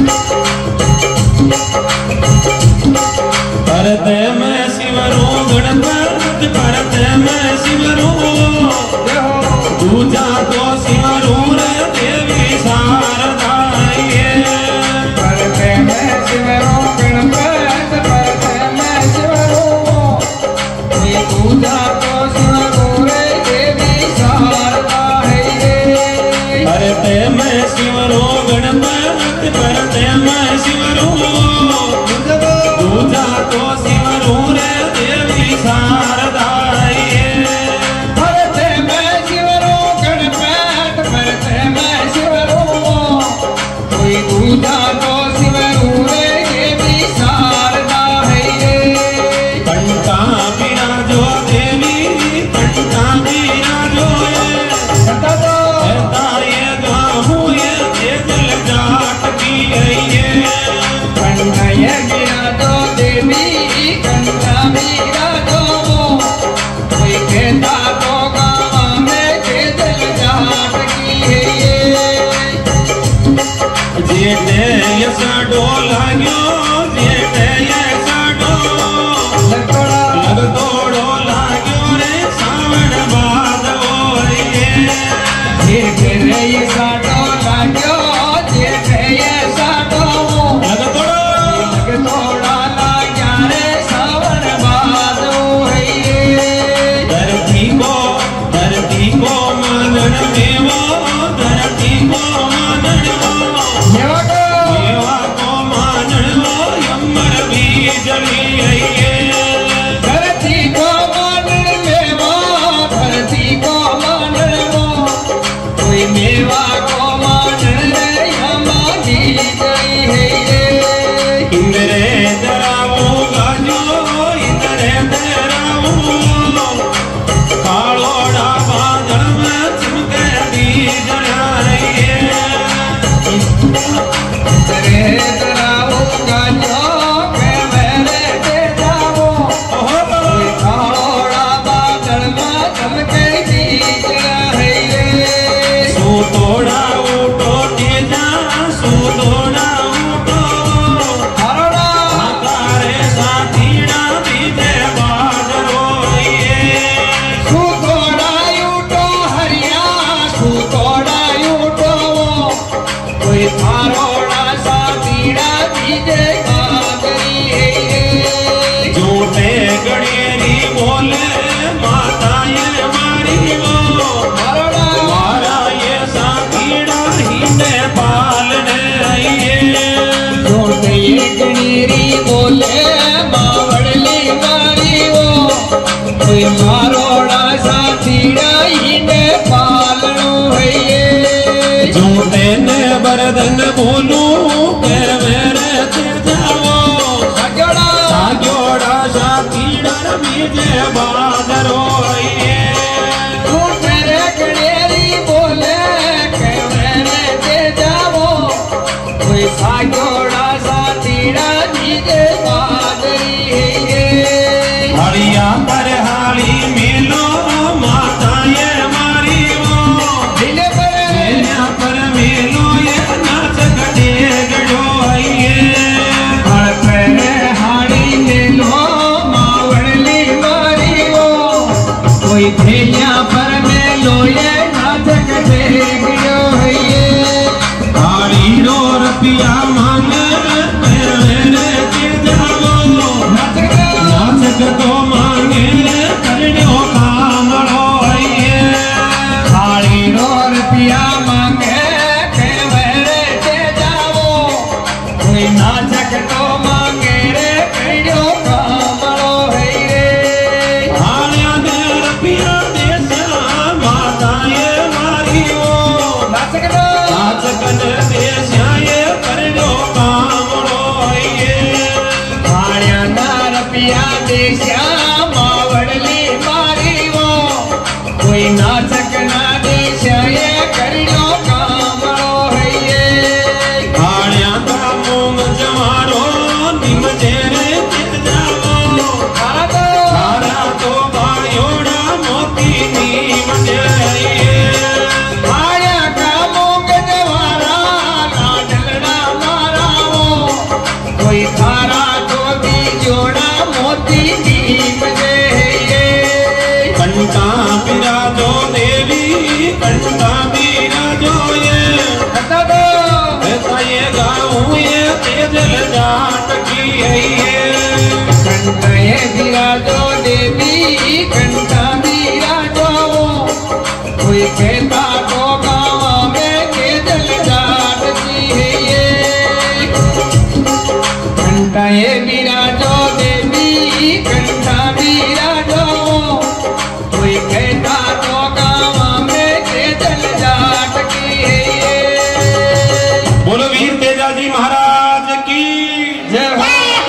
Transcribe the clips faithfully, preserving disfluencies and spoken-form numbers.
भरत में शिवरो गणपत भरत में शिवरो दूजा तो शिवरो रे देवी शारदा भरत में शिवरो गणपत भरत में शिवरो दूजा तो शिवरो रे देवी शारदा भरत में शिवरो गणपत भरत में शिवरो दूजा तो शिवरो रे देवी शारदा भरत में शिवरो गणपत भरत में शिवरो कोई दूजा तो शिवरो रे देवी शारदा कंटा विराजो देवी कंटा विराजो मारोड़ा साथीड़ा इने पालनो है झूठे ने बरदन बोलू के मेरे जाओ साग्योड़ा साग्योड़ा साथीड़ा बीजे बादरो झूठे रे गणेरी बोले के मेरे जाओ कोई साग्योड़ा साथीड़ा बीजे बादरी है हरिया पर हाली मिलो माता ये मारी वो दिल पर दिलिया पर मिलो ये नाच गड़े गड़ो आइए हर पर हाली मिलो मावड़ली मारी वो कोई दिलिया पर मिलो ये नाच गड़े गड़ो आइए हाली रो रुपया मांगे मेरे के जाओ नाच तो मांगे करनो कामड़ो आइए हाली रो रुपया मांगे के मेरे के जाओ कोई नाचक तो मांगे रे कड़ो कामड़ो है हालिया दे रुपया दे माता ये मारी वो नाचक तो नाचक दे ये करनो कामड़ो आइए हालिया ना रुपया दे मावड़ली मारी वो कोई नाचक ना दे ये कड़ो कामड़ो है हालिया का मूंग जमा तेजाजी महाराज की जय हो।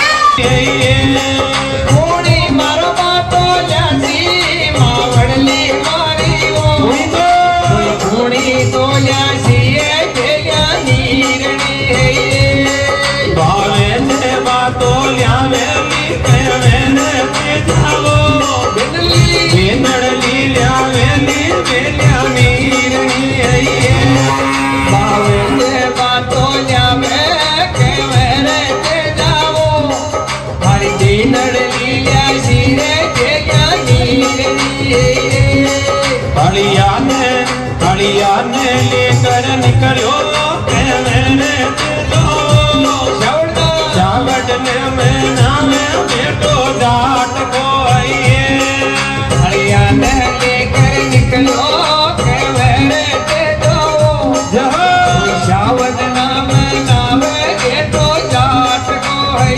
कोणी मारो बातो जासी मावड़ली मारी वो कोई कोणी तो जासी है तेजा नीरणी है भावे से बातो ल्यावेली कहवेने तेजावो बेनड़ली ल्यावेली बेल्या नीरणी है भावे से बातो ल्यावे कहवेने तेजावो हरी बेनड़ली ल्यासी है तेजा नीरणी है हड़िया ने हड़िया ने लेकर निकलो कहवेने तेजावो जावट ने में नामे बेटो जाट को आइए हरिया ने लेकर निकलो कहवेने तेजावो शावत नाम नावे बेटो जाट को है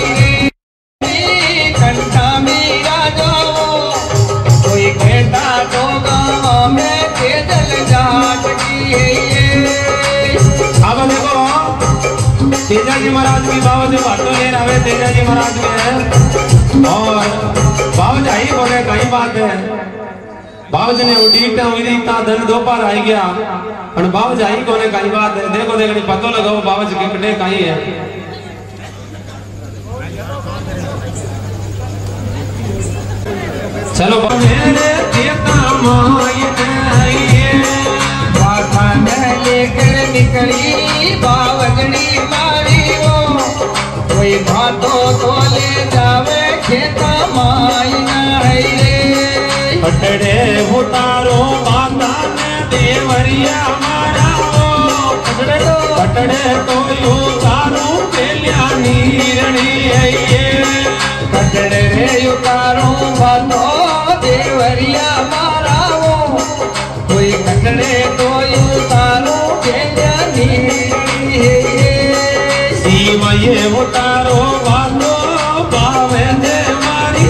कंठा मीरा जाओ कोई कहता तो गाँव में तेजल जाट की है अब देखो तेजाजी महाराज की बाबा से बातों ले रहे तेजाजी महाराज में है और बाबा जी बोले कई बात है बाबा जी ने उड़ीटा हुई इतना धन दो पार आई गया और बाबा जी को ने कई बात है देखो देखो पतो लगाओ बाबा जी के कटे कहीं है चलो मेरे देवता माई आइए बाबा ने लेकर निकली बावजनी मारी वो कोई भातो तो ले जावे खेता माई ना है रे पटड़े उतारो माता ने देवरिया मारा पटड़े तो उतारो बेलिया नीरणी है कटड़े रे उतारो भातो देवरिया मारा वो कोई कटड़े तो उतारो बेलिया नीरणी है सीमा ये उतारो बातो पावे दे मारी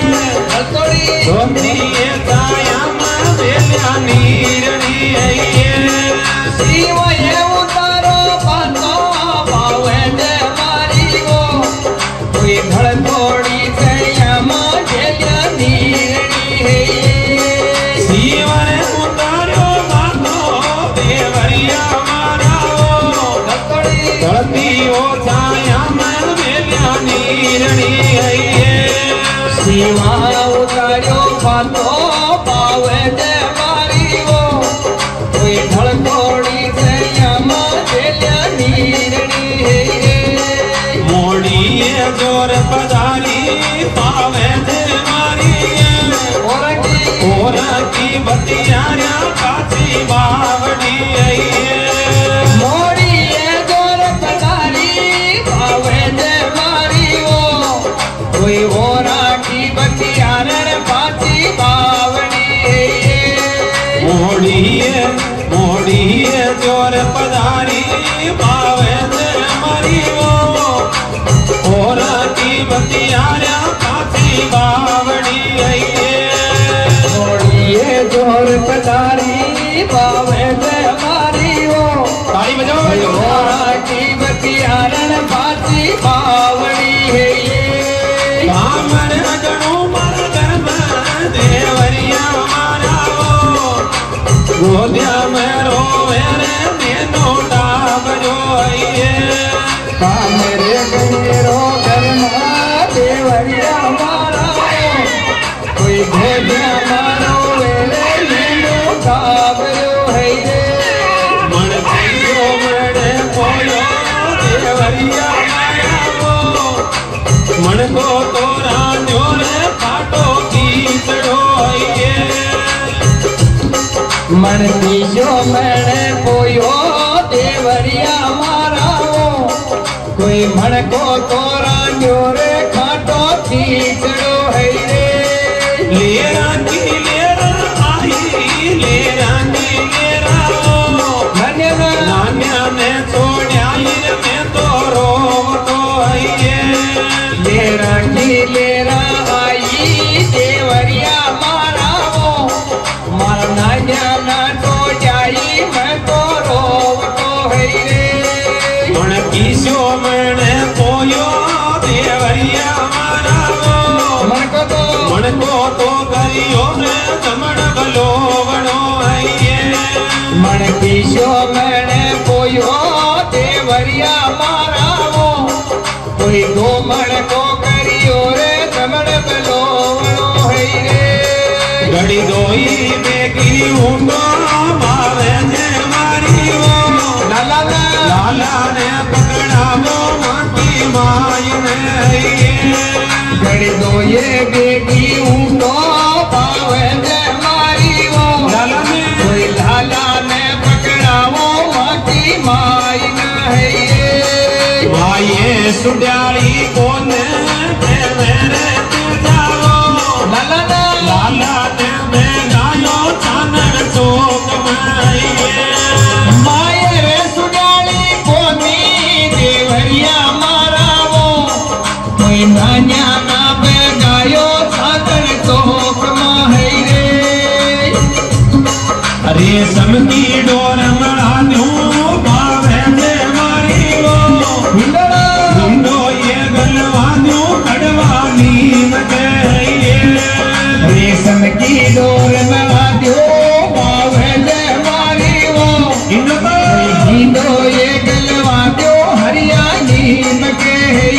धोती ये काया में बेलिया नीरणी है सीमा ये उतारो भातो पावे दे मारी वो कोई धड़कोड़ी से यमा बेलिया नीरणी है सीमा ने उतारो बातो देवरिया मारा धरती ओ छाया में बेलिया नीरणी है सीमा उतारो भातो पावे दे मारी वो कोई धड़कोड़ी से यमा बेलिया नीरणी है मोड़ी ये जोर पधारी पावे दे मारी और की और की बतियारा काची बावड़ी है मोड़ी ये जोर पधारी पावे दे मारी वो कोई ओरा की बतियारन पाची बावड़ी है मोड़ी ये मोड़ी ये जोर पधारी पावे दे मारी वो और की बतियारा काची बावड़ी है मोड़ी ये जोर पधारी पावे दे मारी वो ताली बजाओ कोई ओरा की बतियारन पाची बावड़ी है कामर अगणो मर गर्भ देवरिया मारा गोदिया में रोवे रे मेनो डाब जो आइए कामरे गंगेरो गरमा देवरिया मारा कोई गोदिया मारो वेले लीलो काबरो है रे मन पियो मड़े पोयो देवरिया मारा मन को तोरा न्योरे फाटो कीचड़ो आइए मन पीछो मैंने पोयो देवरिया मारा कोई मन को तोरा न्योरे खाटो खींचड़ो है रे लेरा की लेरा आई लेरा की लेरा धन्यवाद नान्या ने छोड़ा हीर में तो रोव तो आइए लेरा की लेरा आई देवरिया मारा वो मारना जाना तो जाई मैं तो रोव तो है रे मन की सो पीछो मैंने पोयो देवरिया मारा मन को तो मन को तो करियो ने जमण भलो बनो है मन पीछो मैंने पोयो देवरिया मारा वो कोई दो मन को करियो रे जमण भलो बनो है रे घड़ी दोई बेगी ऊंडो मारे ने मारी वो लाला लाला ने पकड़ा वो माटी माई ने घड़ी दो ये बेगी ऊंडो पावे ने मारी वो लाला ने कोई लाला ने पकड़ा वो माटी माई नहीं माये सुड्याली कोने मेरे जाओ लाला लाला ने मैं गायो चानन चौक माये माये रे सुडाली कोनी देवरिया मारा वो कोई नान्या ना पे गायो चानन चौक माही रे अरे समकी डोर मड़ा दूं बावे ने मारी वो हिंदड़ा गुंडो ये गलवा दूं कड़वा नीम गए रेशम की डोर लगा दो बावे ने मारी वो इनको हिंदो ये गलवा दो हरियाणी में के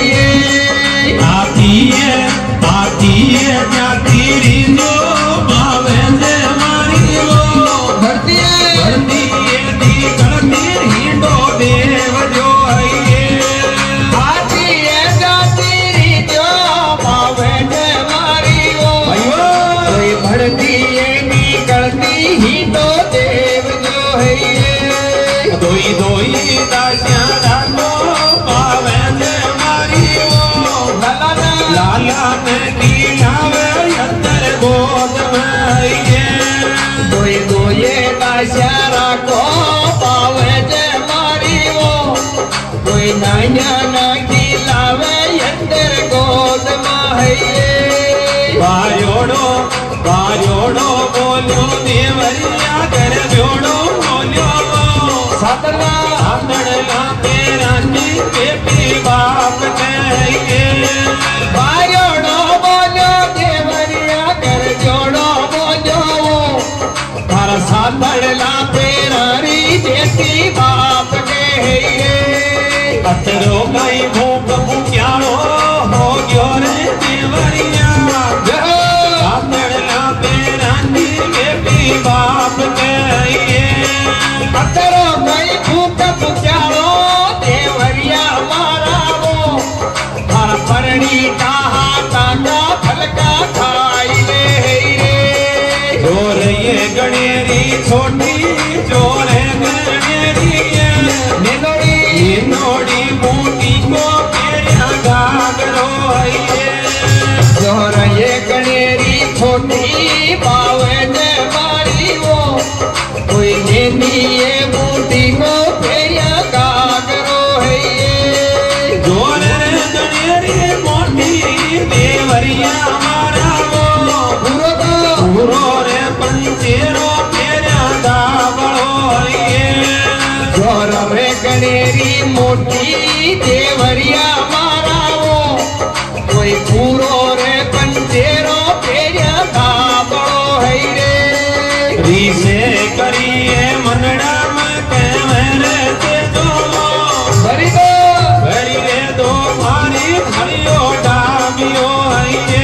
ये आती है आती है जाती रिंदो बावे ने मारी वो धरती धरती ये दी करती हिंडो देव जो है आती है जाती री जो बावे ने मारी वो अयो कोई भरती है निकलती ही तो देव जो है ये दोई दोई दासियां डालो बावे ने मारी वो लाला लाला ने की लावे अंदर गोद में ये दोए दोए दाशारा को पावे जे मारी वो कोई नान्या ना खिलावे अंदर गोद माहिए बायोड़ो बायोड़ो बोलो देवरिया कर जोड़ो बोलो सतना आंदड़ला तेरा की बेटी बाप कहिए बायोड़ो बोलो देवरिया कर जोड़ो बोलो हर सातड़ला पेरारी बेटी बाप कहिए अतरो गई भूख भूख्याड़ो हो गयो रे देवरिया आंदड़ला तेरा की बेटी बाप कहिए अतरो गई भूख भूख्याड़ो देवरिया मारा वो हर परणी कहा ताका फलका खाई ले रे जोर ये गणेरी छोटी जोर है गणेरी निलोड़ी ये नोड़ी मोटी को केरिया गागरो है जोर ये गणेरी छोटी बावे ने मारी वो कोई नेनी ये बूटी को फेरिया गागरो है ये जोर रे गणेरी मोटी देवरिया मारा वो पूरो तो पूरो रे पंचेरो केरिया गागरो है जोर रे गणेरी मोटी देवरिया मारा वो कोई पूरो रे पंचेरो फेरिया गागरो है रे रीसे करिए मनड़ा में के मेरे ते जो भरी दो भरी रे दो भारी भरियो डाबियो है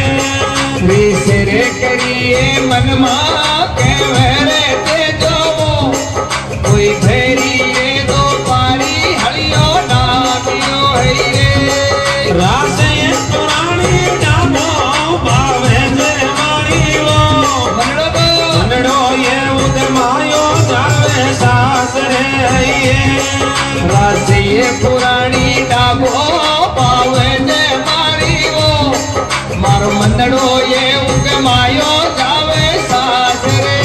रे करिए मनमा के मेरे ते जो कोई फेरी ये दो पारी हलियो डाबियो है रे रासे पुरानी डाबो बावे जे मारी वो मनड़ो दो मनड़ो ये उदमायो जावे सासरे है रासे ये पुरानी डाबो पावे जे मारी वो मारो मनड़ो ये उगमायो जावे सासरे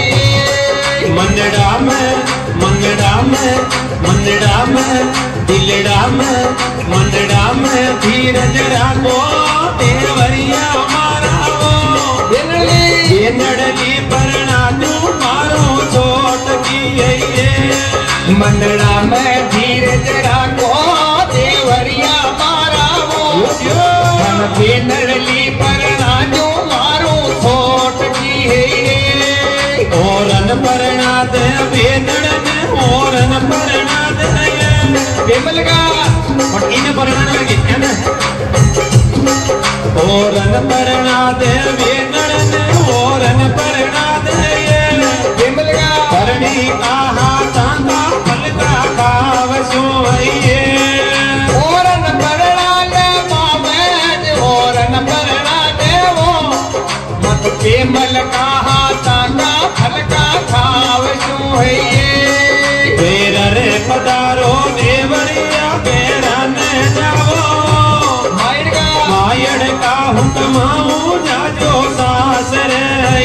है मनड़ा में मनड़ा में मनड़ा में दिलड़ा में मनड़ा में धीरज राखो देवरिया मारा वो दिलली ये नड़ली परना तू मारो चोट की ये मनड़ा में धीरज राखो देव बेनड़ली परना जो मारो छोट की है औरन परना दे बेनड़ में औरन परना दे बेमल का और इन परना लगे है ना औरन परना दे बेनड़ में औरन परना दे बेमल का परणी आहा तांगा फल का खाव सोइए औरन परना दे मावेद औरन परना दे वो मत बेमल का तांगा फल का खाव सोइए बेर रे पधारो देवरिया बेरा ने जाओ मायर का मायड़ का हुक्माऊ जाजो सासरे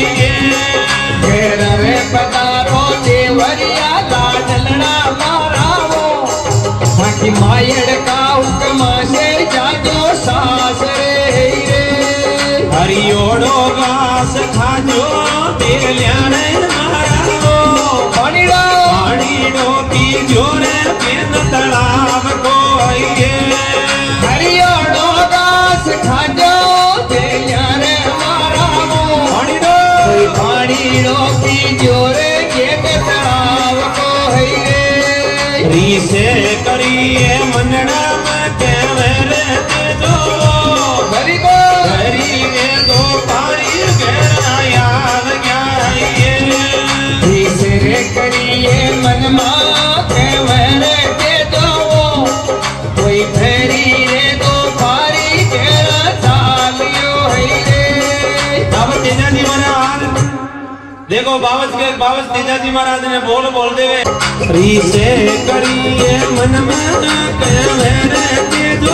बेर रे पधारो देवरिया लाडलड़ा मारावो बाकी मायर का हुक्म से जाजो सासरे रे हरियोड़ो घास खाजो बेल्याने माराओ पानीड़ा पानीड़ो की जोरे बिन तालाब को आइए हरियोड़ो घास खाजो बेल्याने मारावो पानीड़ो पानीड़ो की जोरे गेट तालाब को है री से करिए मनड़ा में केवरे जो गरीबो करिए दो पारी गहरा याद क्या ये तीसरे करिए मन माँ के वरे के दो कोई फेरी रे दो पारी तेरा सालियो है रे अब तेजा जी महाराज देखो बावज के बावज तेजा जी महाराज ने बोल बोल देवे री से करिए मन में केवरे जो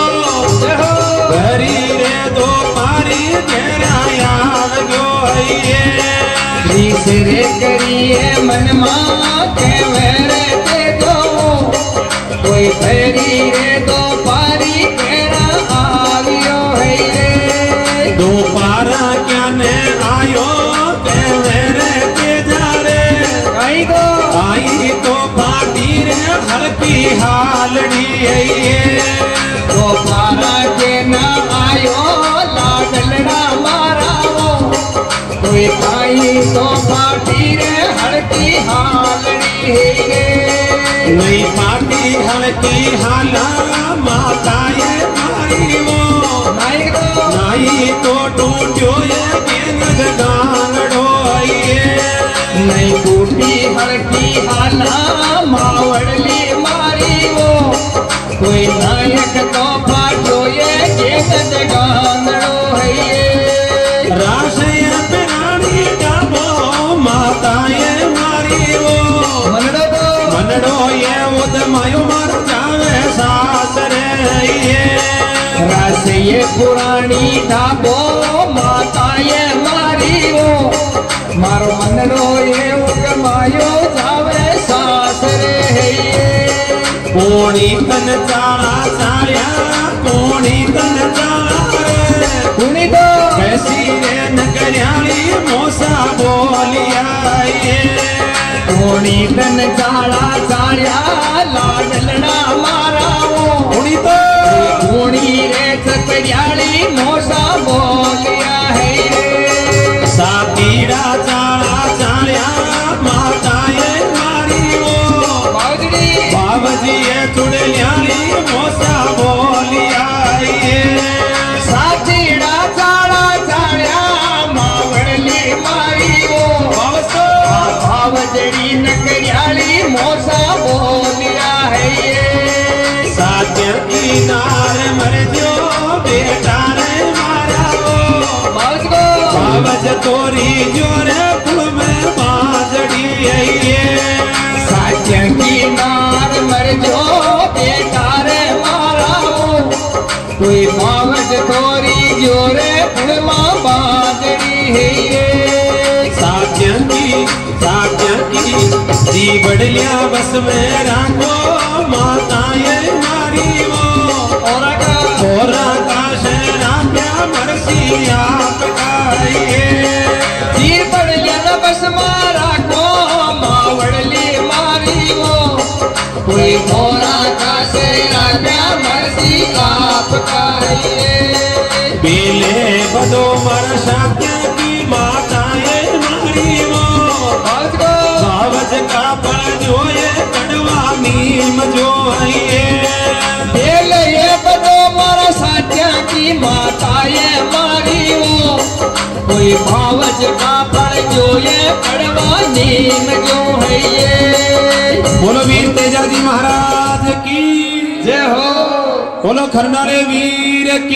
करी रे दो पारी गहरा याद क्यों है तीसरे करिए मन माँ के वरे के दो कोई फेरी रे दो पारी तेरा आलियो है रे दो पारा क्या ने आयो ते मेरे के जा रे आई दो आई तो पाटी रे हल्की हालड़ी है तो पारा के न आयो लाडलड़ा मारावो कोई आई तो पाटी रे हड़की हालड़ी है नहीं पाटी हल्की हाला माता ये मारी वो नाई दो नहीं तो टूटो ये गेंद गांगड़ो ये नहीं टूटी हड़की हाला मावड़ली मारी वो कोई नायक तो पाटो ये गेंद गांगड़ो है राशय प्राणी डाबो माता ये मारी वो मनड़ो दो मनड़ो ये उदमायो मर जावे सासरे ये रस ये पुरानी ढाबो माता ये मारी वो मारो मनड़ो ये उगमायो जावे सासरे है ये कोणी तन चाला चाल्या कोणी तन चाला रे कुनी दो कैसी रे नगरियाली मोसा बोलिया ये कोणी तन चाला चाल्या लाडलड़ा मारावो कोणी तो कोणी रे चकरियाली मोसा बोलिया है रे सातीड़ा चाला चाल्या माता ये मारी वो बावजड़ी बाबजी ये चुड़लियाली मोसा बोलिया ये साथीड़ा चाला चाल्या मावड़ली मारी वो बाबसो भावजड़ी नकरियाली मोसा बोलिया है ये सात्य की नार मर जो बेटा रे मारा वो बावज को बाबज तोरी जोरे फुल में बाजड़ी है ये साथ्य की नार मर जो बेटा रे मारा वो कोई बावज थोरी जोरे फुलमा बाजड़ी है ये सात्य की सात्य की जी बड़लिया बस में राखो माता ये मारी वो और का और आकाश राम्या मरसी आपका ये तीर पड़ गया बस मारा को मावड़ली मारी वो कोई मोरा का से राजा मर्जी आपका ये बदो मारा शाक्य की माता ये मारी वो बावज का फल जो ये कड़वा नीम जो है ये ये बदो मारा सात्या की माता ये मारी वो कोई भावज का फल जो ये कड़वा नीम जो है ये। बोलो वीर तेजा जी महाराज की जय हो। बोलो खरनारे वीर की।